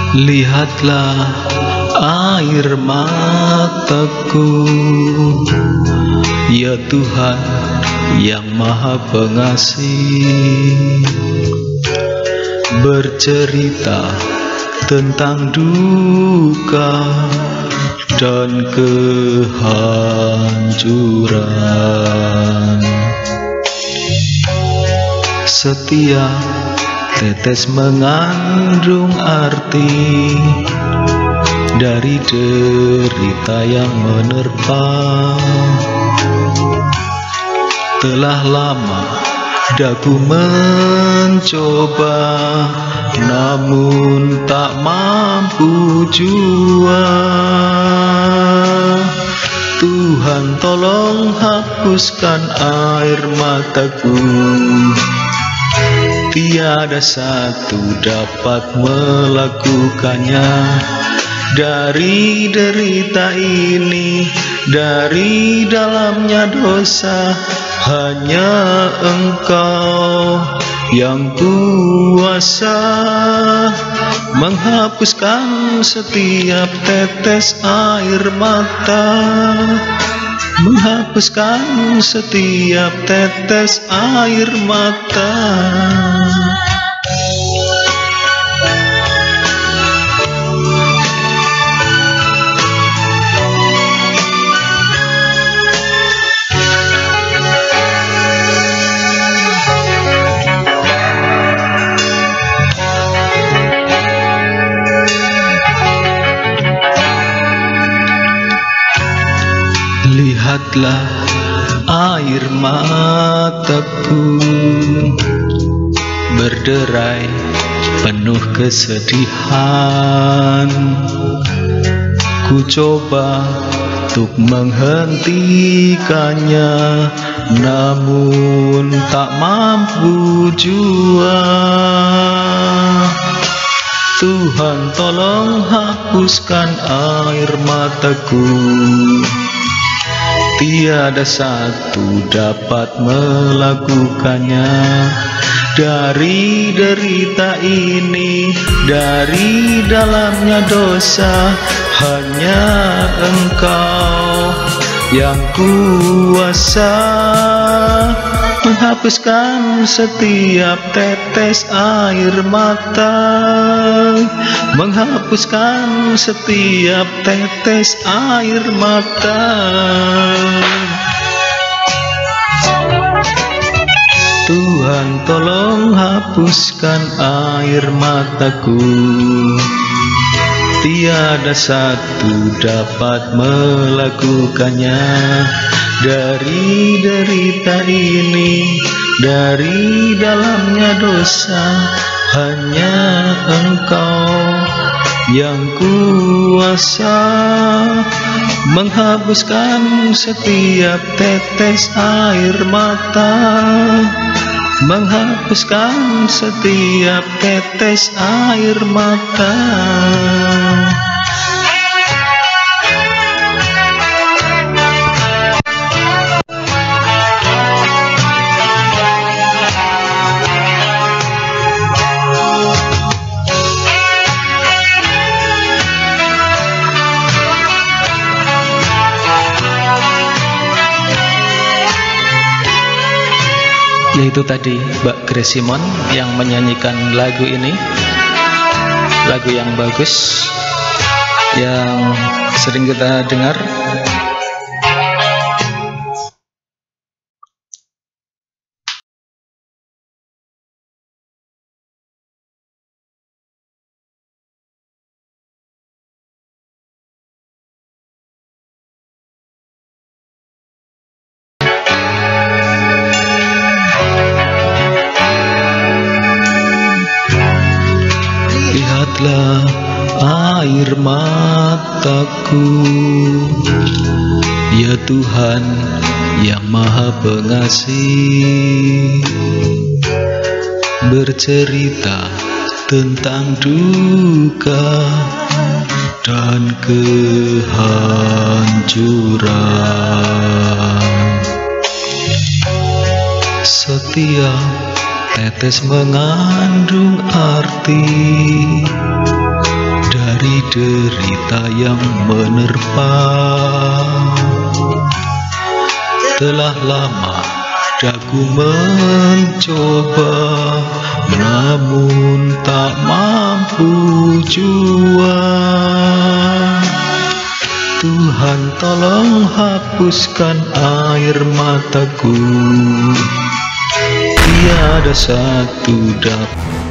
Lihatlah air mataku, ya Tuhan yang Maha Pengasih, bercerita tentang duka dan kehancuran. Setiap tetes mengandung arti dari derita yang menerpa. Telah lama daku mencoba, namun tak mampu jua. Tuhan tolong hapuskan air mataku, tiada satu dapat melakukannya. Dari derita ini, dari dalamnya dosa, hanya Engkau yang kuasa menghapuskan setiap tetes air mata, menghapuskan setiap tetes air mata. Lihatlah air mataku berderai penuh kesedihan. Ku coba untuk menghentikannya, namun tak mampu jua. Tuhan tolong hapuskan air mataku, tiada satu dapat melakukannya. Dari derita ini, dari dalamnya dosa, hanya Engkau yang kuasa menghapuskan setiap tetes air mata, menghapuskan setiap tetes air mata. Tuhan tolong hapuskan air mataku, tiada satu dapat melakukannya. Dari derita ini, dari dalamnya dosa, hanya Engkau yang kuasa menghapuskan setiap tetes air mata, menghapuskan setiap tetes air mata. Yaitu tadi Mbak Grace Simon yang menyanyikan lagu ini, lagu yang bagus yang sering kita dengar. Lihatlah air mataku, ya Tuhan yang Maha Pengasih, bercerita tentang duka dan kehancuran. Setiap tetes mengandung arti dari derita yang menerpa. Telah lama daku mencoba, namun tak mampu jua. Tuhan tolong hapuskan air mataku, tiada satu dapat